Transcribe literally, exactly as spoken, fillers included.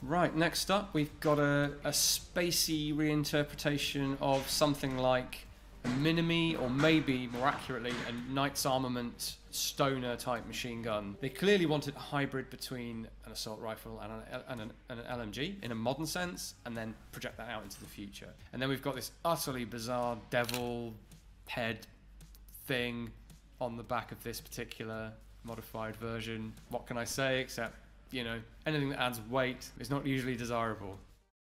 Right, next up we've got a, a spacey reinterpretation of something like a Minimi, or maybe more accurately a Knight's Armament stoner type machine gun. They clearly wanted a hybrid between an assault rifle and an, and, an, and an L M G in a modern sense, and then project that out into the future. And then we've got this utterly bizarre devil head thing on the back of this particular modified version. What can I say except, you know, anything that adds weight is not usually desirable.